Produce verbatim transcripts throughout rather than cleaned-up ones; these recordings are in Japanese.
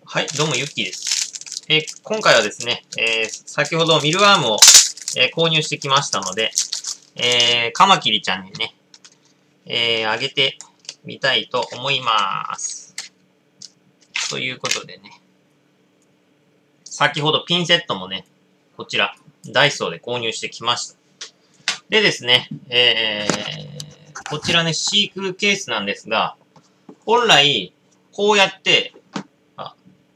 はい、どうも、ゆっきーです。えー今回はですね、えー先ほどミルアームを、えー購入してきましたので、えーカマキリちゃんにね、えーあげてみたいと思います。ということでね、先ほどピンセットもね、こちら、ダイソーで購入してきました。でですね、えーこちらね、飼育ケースなんですが、本来、こうやって、あ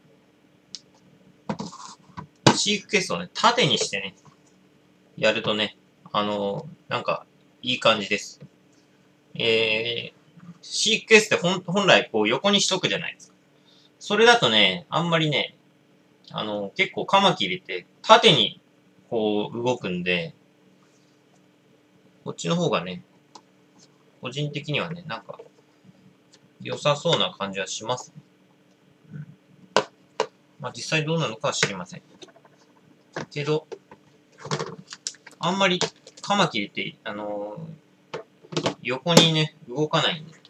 飼育ケースをね、縦にしてね、やるとね、あのーなんか、いい感じです。えー、飼育ケースって本本来こう横にしとくじゃないですか。それだとね、あんまりね、あのー結構カマキリって縦にこう動くんで、こっちの方がね、個人的にはね、なんか、良さそうな感じはしますね。うん、まあ実際どうなのかは知りません。けど、あんまりカマキリって、あのー横にね、動かないんで、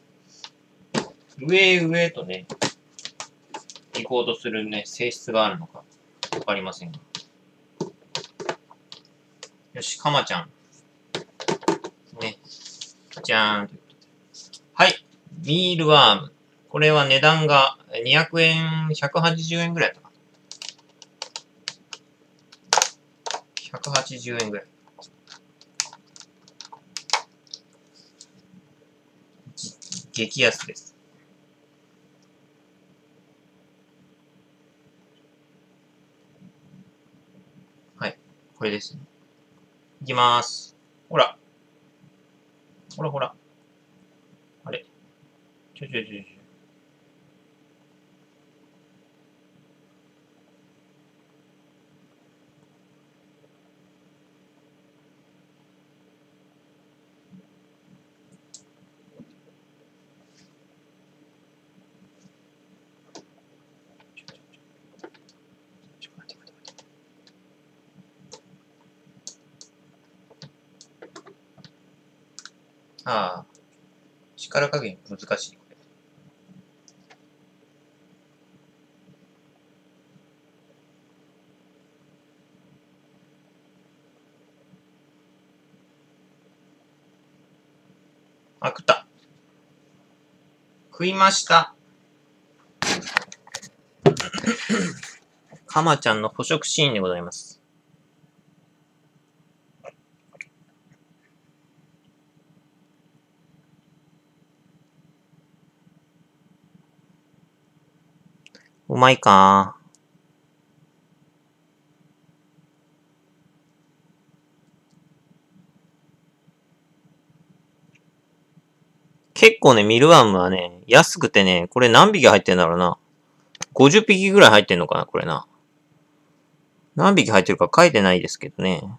上へ上へとね、行こうとするね、性質があるのか、わかりませんが。よし、カマちゃん。ね。じゃーん。はい。ミールワーム。これは値段がにひゃくえん、ひゃくはちじゅうえんぐらいだったかな。ひゃくはちじゅうえんぐらい。激安です。はい。これですね。いきまーす。ほら。ほらほら。あれ。ちょちょちょちょ。ああ。力加減難しい。あ、食った。食いました。カマちゃんの捕食シーンでございます。うまいかー。結構ね、ミルワームはね、安くてね、これ何匹入ってんだろうな。ごじゅっぴきぐらい入ってんのかな、これな。何匹入ってるか書いてないですけどね。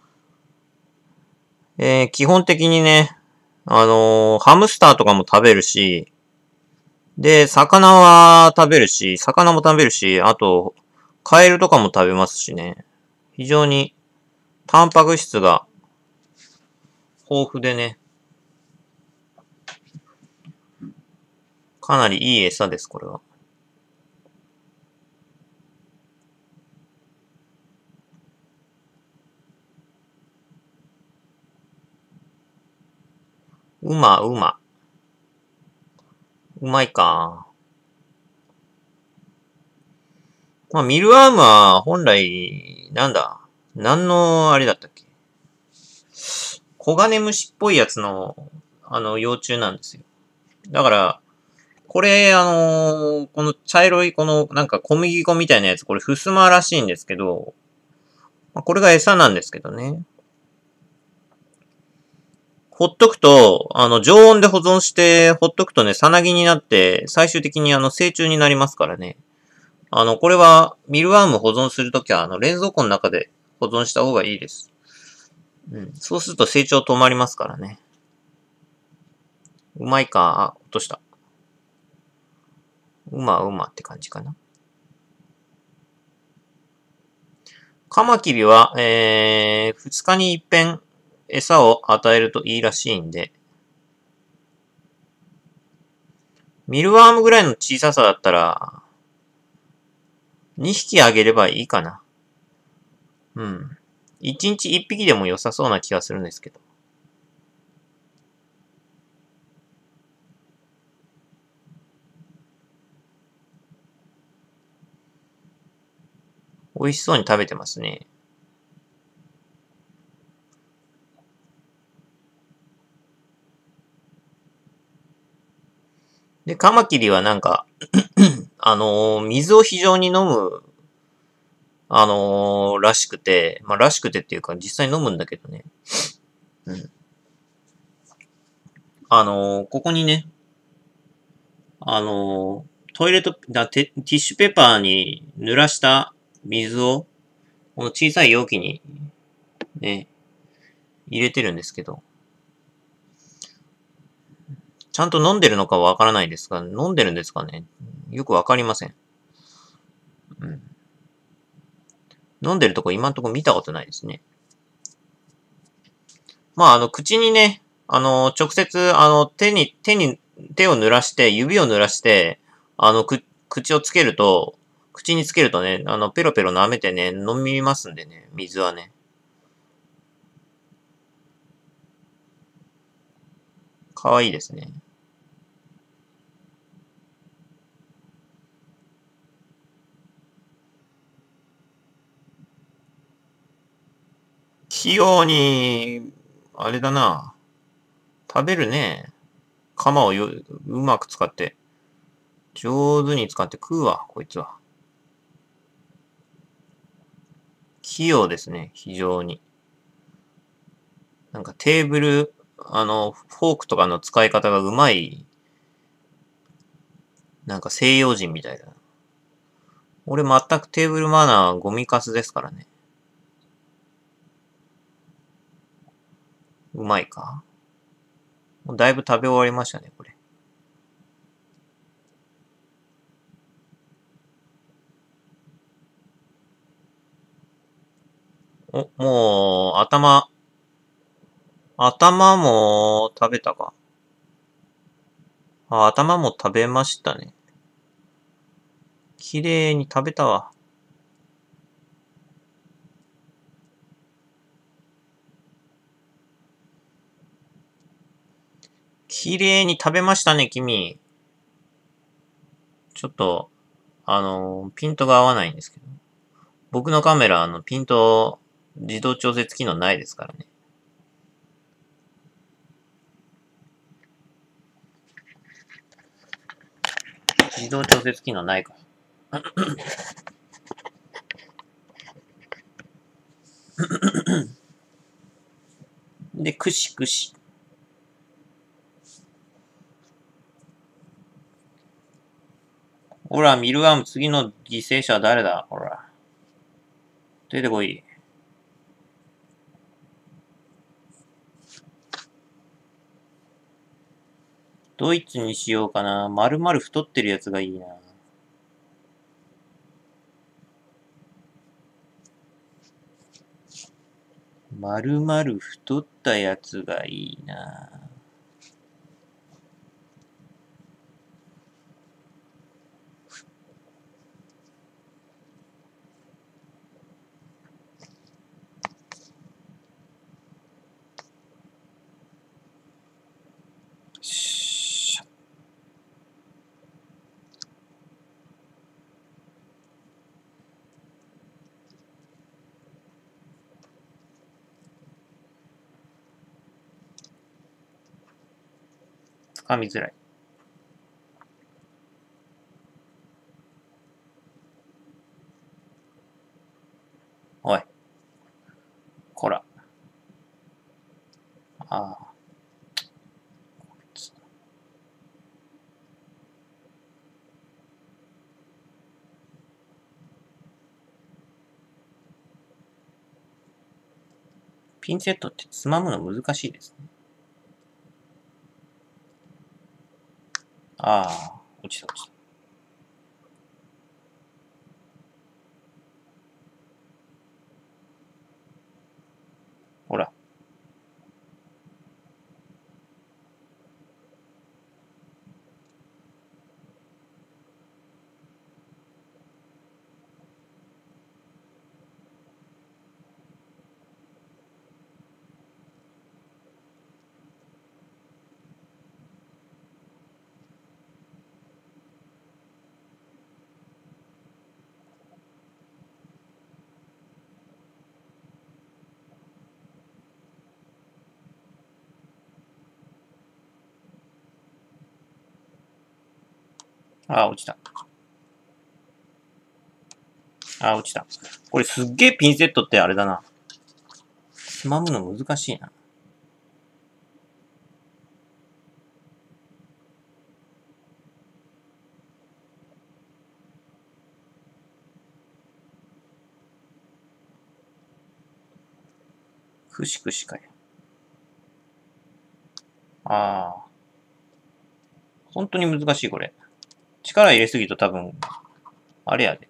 えー、基本的にね、あのー、ハムスターとかも食べるし、で、魚は食べるし、魚も食べるし、あと、カエルとかも食べますしね。非常に、タンパク質が豊富でね、かなりいい餌です、これは。うま、うま。うまいか。まあ、ミルアームは本来、なんだ、何のあれだったっけ。コガネムシっぽいやつの、あの、幼虫なんですよ。だから、これ、あのーこの茶色い、この、なんか小麦粉みたいなやつ、これ、ふすまらしいんですけど、まあ、これが餌なんですけどね。ほっとくと、あの、常温で保存して、ほっとくとね、さなぎになって、最終的にあの、成虫になりますからね。あの、これは、ミルワーム保存するときは、あの、冷蔵庫の中で保存した方がいいです。うん。そうすると成長止まりますからね。うまいか、あ、落とした。うまうまって感じかな。カマキリは、えー、二日に一遍餌を与えるといいらしいんで、ミルワームぐらいの小ささだったら、 にひきあげればいいかな。うん。いちにちいっぴきでも良さそうな気がするんですけど。美味しそうに食べてますね。で、カマキリはなんかあのー、水を非常に飲む、あのー、らしくて、まあ、らしくてっていうか、実際飲むんだけどね。うん。あのー、ここにね、あのー、トイレット、だテ、ティッシュペーパーに濡らした水を、この小さい容器にね、入れてるんですけど、ちゃんと飲んでるのかわからないですが、飲んでるんですかね。よくわかりません。うん。飲んでるとこ今んとこ見たことないですね。まあ、あの、口にね、あの、直接、あの、手に、手に、手を濡らして、指を濡らして、あの、く、口をつけると、口につけるとね、あの、ペロペロ舐めてね、飲みますんでね、水はね。かわいいですね。器用に、あれだな。食べるね。鎌をよ、うまく使って。上手に使って食うわ、こいつは。器用ですね、非常に。なんかテーブル、あの、フォークとかの使い方がうまい、なんか西洋人みたいだ。俺全くテーブルマナーゴミカスですからね。うまいか。もうだいぶ食べ終わりましたね、これ。お、もう、頭、頭も食べたか。あ、頭も食べましたね。綺麗に食べたわ。綺麗に食べましたね、君。ちょっと、あの、ピントが合わないんですけど。僕のカメラ、あの、ピント、自動調節機能ないですからね。自動調節機能ないから。で、くしくし。ほら、ミルワーム、次の犠牲者は誰だほら。出てこい。ドイツにしようかな。まるまる太ってるやつがいいな。まるまる太ったやつがいいな。しゃつかみづらい。おい。こら。ああ。ピンセットってつまむの難しいですね。ああ。落ちた落ちた。ほら。 ああ、落ちた。ああ、落ちた。これすっげえピンセットってあれだな。つまむの難しいな。くしくしかよ。ああ。本当に難しい、これ。力入れすぎると多分、あれやで。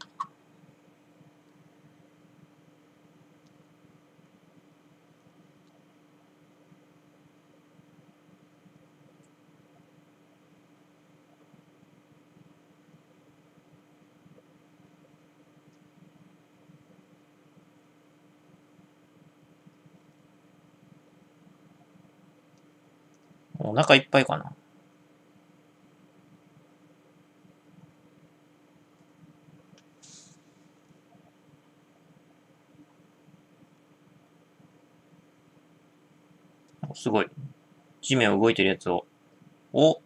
お腹いっぱいかな。すごい。地面を動いてるやつを。お、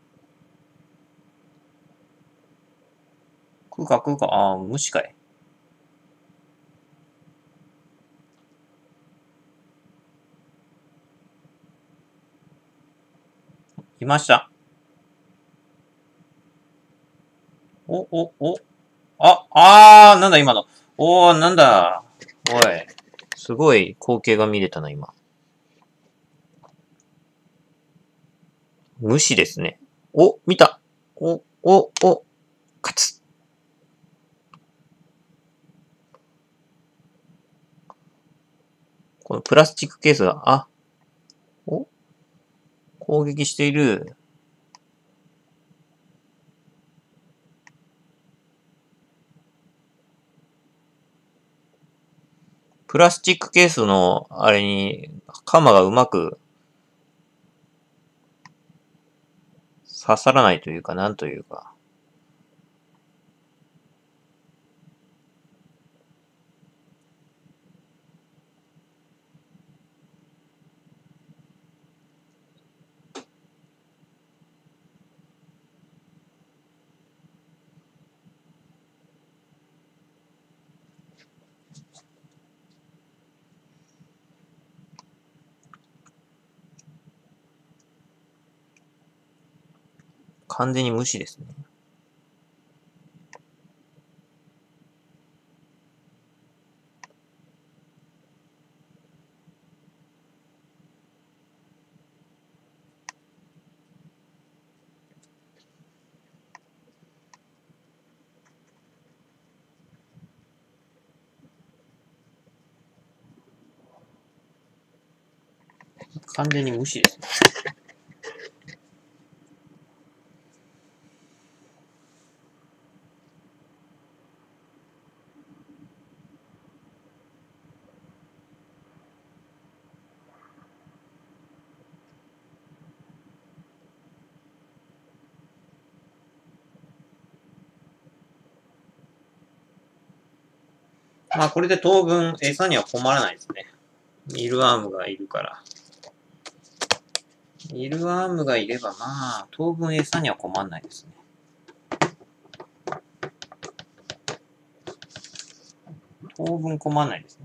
食うか食うか。ああ、虫かい。いました。お、お、お。あ、あー、なんだ今の。おー、なんだ。おい。すごい光景が見れたな、今。虫ですね。お、見た。お、お、お、カツ。このプラスチックケースが、あ、お、攻撃している。プラスチックケースの、あれに、鎌がうまく刺さらないというか、なんというか。完全に無視ですね。完全に無視ですね。まあこれで当分餌には困らないですね。ミルアームがいるから。ミルアームがいればまあ当分餌には困らないですね。当分困らないですね。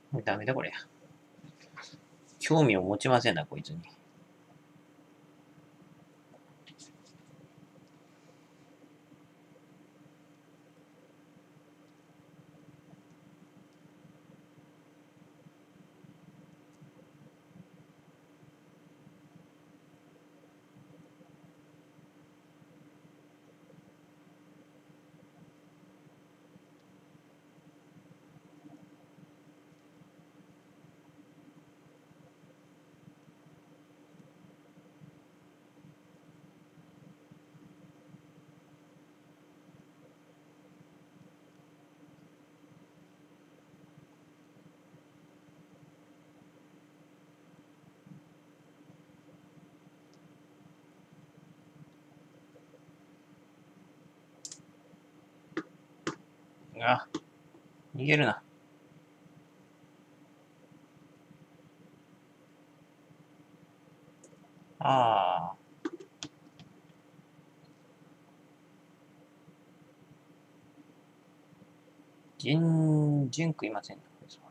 ダメだこれ。興味を持ちませんな、こいつに。あ、逃げるな。ああ。全然食いませんね、こいつは。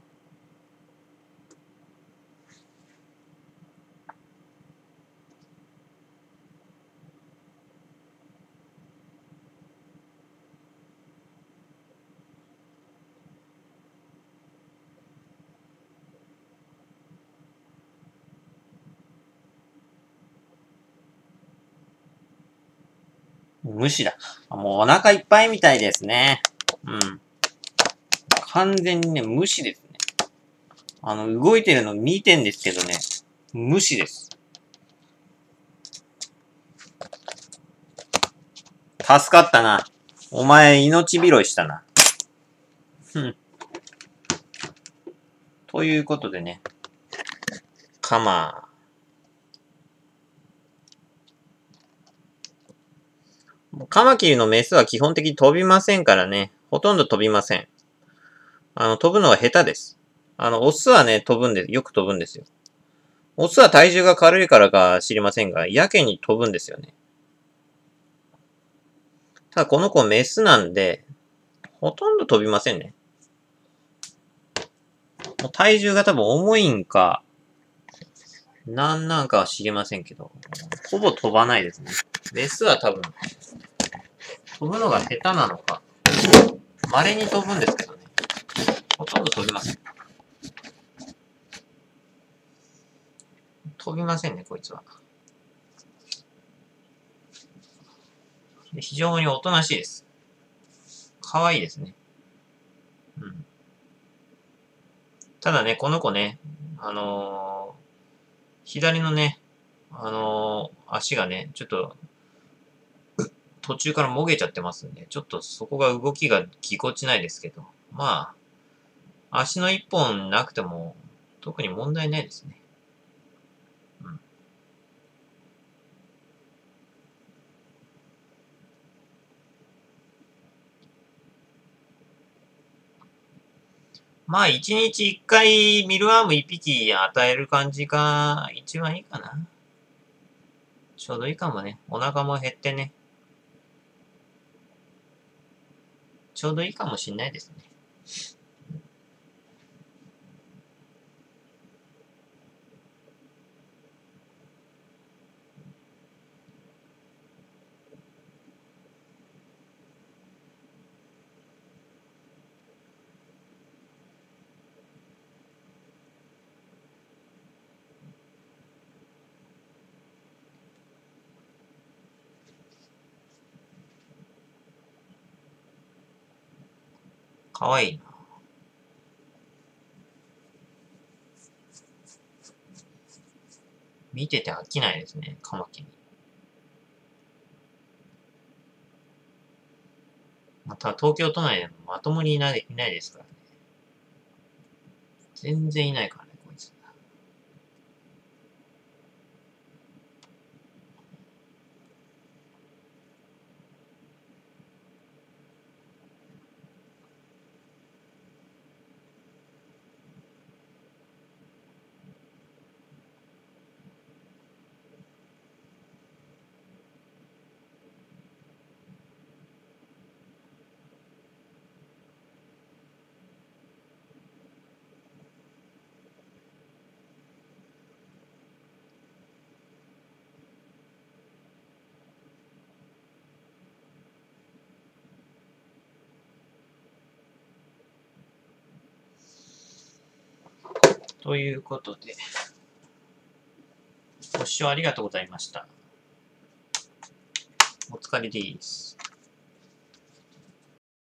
無視だ。もうお腹いっぱいみたいですね。うん。完全にね、無視ですね。あの、動いてるの見てんですけどね、無視です。助かったな。お前、命拾いしたな。うん。ということでね。カマカマキリのメスは基本的に飛びませんからね。ほとんど飛びません。あの、飛ぶのが下手です。あの、オスはね、飛ぶんです。よく飛ぶんですよ。オスは体重が軽いからか知りませんが、やけに飛ぶんですよね。ただこの子メスなんで、ほとんど飛びませんね。もう体重が多分重いんか、なんなんかは知りませんけど、ほぼ飛ばないですね。メスは多分、飛ぶのが下手なのか、稀に飛ぶんですけどね。ほとんど飛びません。飛びませんね、こいつは。非常におとなしいです。可愛いですね。うん。ただね、この子ね、あのー、左のね、あのー、足がね、ちょっと、途中からもげちゃってますんで、ちょっとそこが動きがぎこちないですけど、まあ、足の一本なくても、特に問題ないですね。うん。まあ、一日一回ミルアーム一匹与える感じが一番いいかな。ちょうどいいかもね。お腹も減ってね。ちょうどいいかもしんないですね。かわいいな。見てて飽きないですね、カマキリ。また東京都内でもまともにいない、いないですからね。全然いないからね、こいつ。 ということで、ご視聴ありがとうございました。お疲れです。